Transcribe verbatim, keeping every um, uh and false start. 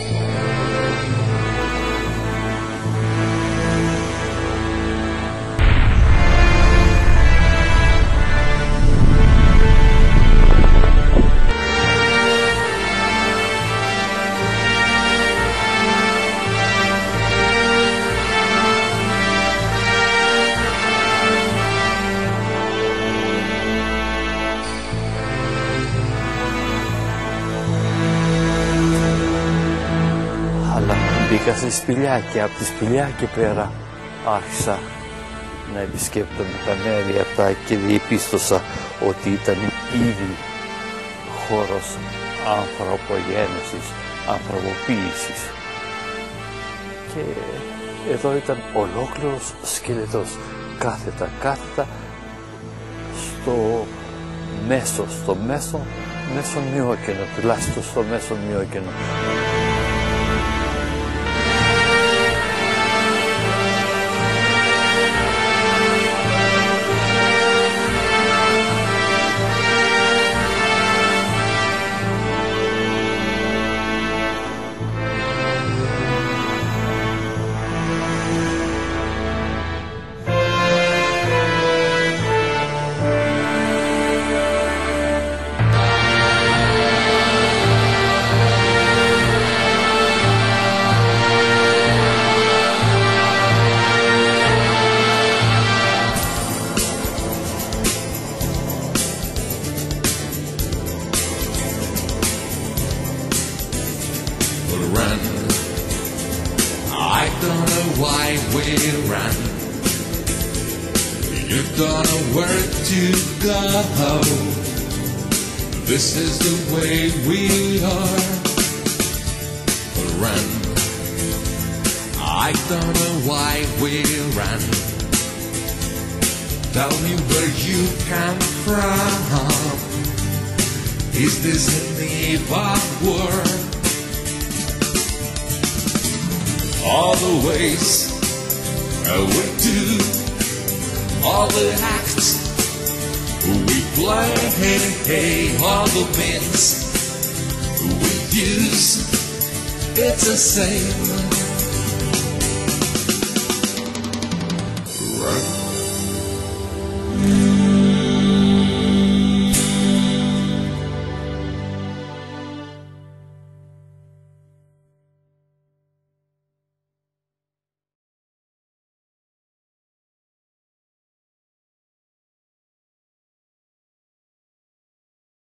Μπήκα στη σπηλιά και από τη σπηλιά και πέρα άρχισα να επισκέπτομαι τα μέρη αυτά και διεπίστωσα ότι ήταν ήδη χώρος ανθρωπογένεσης, ανθρωποποίησης. Και εδώ ήταν ολόκληρος σκελετός, κάθετα, κάθετα στο μέσο, στο μέσο, μέσο μειόκενο, τουλάχιστον στο μέσο μειόκενο. Run. I don't know why we run. You don't know where to go. This is the way we are. Run. I don't know why we run. Tell me where you come from. Is this an evil world? All the ways we do, all the acts we play, all the means we use, it's the same.